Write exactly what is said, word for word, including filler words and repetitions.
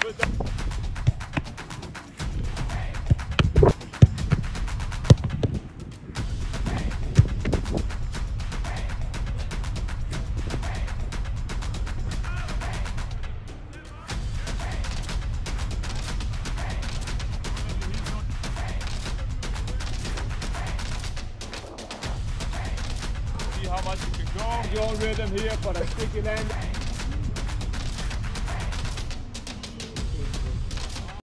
How much you can go. Your rhythm here for the sticky land.